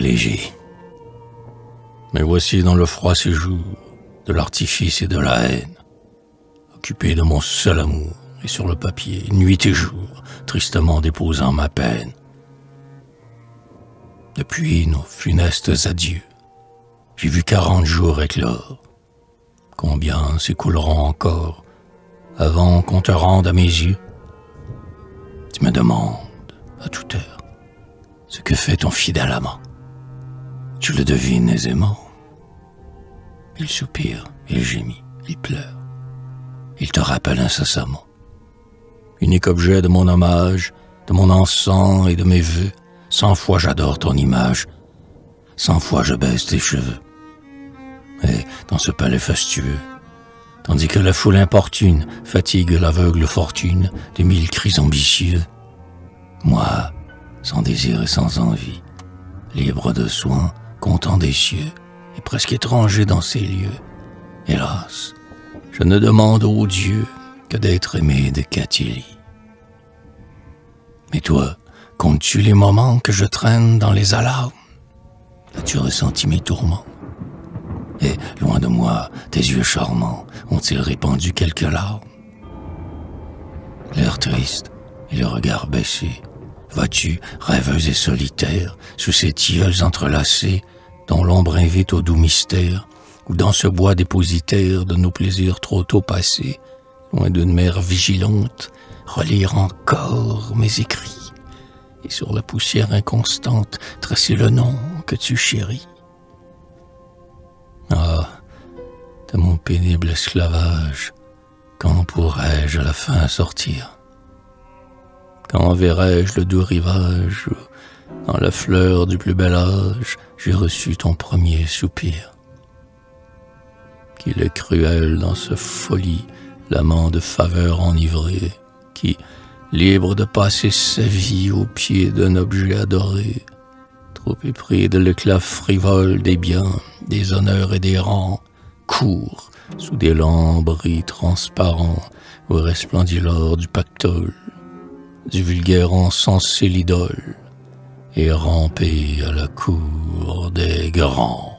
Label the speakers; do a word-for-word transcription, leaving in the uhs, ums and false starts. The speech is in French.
Speaker 1: léger. Mais voici dans le froid séjour de l'artifice et de la haine, occupé de mon seul amour, et sur le papier, nuit et jour, tristement déposant ma peine. Depuis nos funestes adieux, j'ai vu quarante jours éclore. Combien s'écouleront encore avant qu'on te rende à mes yeux? Tu me demandes, à toute heure, ce que fait ton fidèle amant. Tu le devines aisément. Il soupire, il gémit, il pleure. Il te rappelle incessamment. Unique objet de mon hommage, de mon encens et de mes vœux, cent fois j'adore ton image, cent fois je baise tes cheveux. Et dans ce palais fastueux, tandis que la foule importune fatigue l'aveugle fortune des mille cris ambitieux, moi, sans désir et sans envie, libre de soins, content des cieux, et presque étranger dans ces lieux, hélas, je ne demande au Dieu que d'être aimé de Cathie. Mais toi, comptes-tu les moments que je traîne dans les alarmes? As-tu ressenti mes tourments? Et, loin de moi, tes yeux charmants ont-ils répandu quelques larmes? L'air triste et le regard baissé, vois-tu, rêveuse et solitaire, sous ces tilleuls entrelacés, dont l'ombre invite au doux mystère, ou dans ce bois dépositaire de nos plaisirs trop tôt passés, loin d'une mère vigilante, relire encore mes écrits, et sur la poussière inconstante, tracer le nom que tu chéris. Ah, de mon pénible esclavage, quand pourrais-je à la fin sortir? Quand verrai-je le doux rivage où, dans la fleur du plus bel âge, j'ai reçu ton premier soupir? Qu'il est cruel dans ce folie, l'amant de faveur enivré, qui, libre de passer sa vie au pied d'un objet adoré, trop épris de l'éclat frivole des biens, des honneurs et des rangs, court sous des lambris transparents où resplendit l'or du pactole, du vulgaire encensé l'idole, et ramper à la cour des grands.